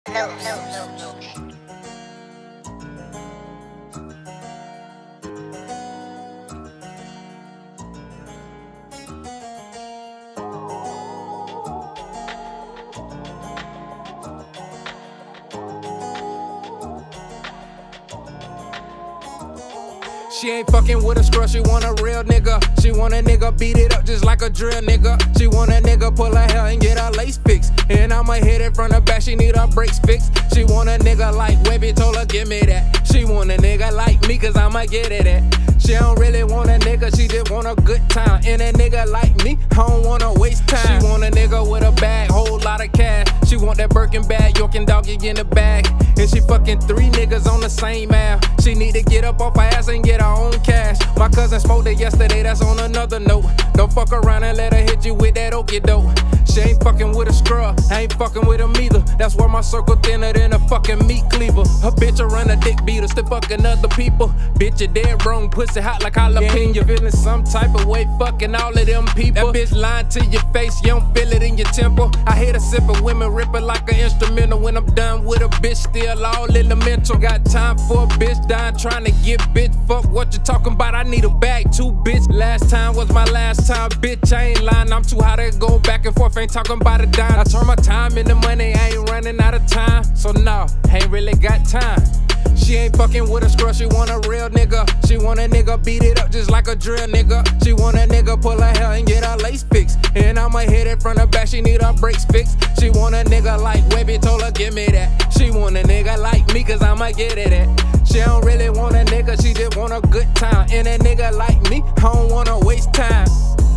She ain't fucking with a scrub, she want a real nigga. She want a nigga beat it up just like a drill nigga. She want a nigga pull her hair and get her lace fixed. And I'ma hit it from the back, she need her brakes fixed. She want a nigga like Webby, told her give me that. She want a nigga like me, cause I'ma get it at. She don't really want a nigga, she just want a good time. And a nigga like me, I don't wanna waste time. She want a nigga with a bag, whole lot of cash. She want that Birkin bag, York and Doggy in the bag. And she fucking 3 niggas on the same app. She need to get up off her ass and get her own cash. My cousin smoked it yesterday, that's on another note. Don't fuck around and let her hit you with that okie doke. She ain't fucking with a scrub, I ain't fucking with him either. That's why my circle thinner than a fucking meat cleaver. Her bitch run a dick beater, still fucking other people. Bitch, you dead wrong, pussy hot like jalapeno. You feeling some type of way, fucking all of them people. That bitch lying to your face, you don't feel it in your temple. I hate a sip of women, rip it like an instrumental. When I'm done with a bitch, still all elemental. Got time for a bitch dying, trying to get bitch. Fuck what you talking about, I need a bag too, bitch. Last time was my last time, bitch, I ain't lying. I'm too hot to go back and forth, ain't talking about a dime. I turn my time into money, I ain't running out of time. So no, ain't really got time. She ain't fucking with a scrub, she want a real nigga. She want a nigga beat it up just like a drill nigga. She want a nigga pull her hair and get her lace fixed. And I'ma hit it from the back, she need her brakes fixed. She want a nigga like Webby, told her give me that. She want a nigga like me, cause I'ma get it at. She don't really want a nigga, she just want a good time. And a nigga like me, I don't wanna waste time.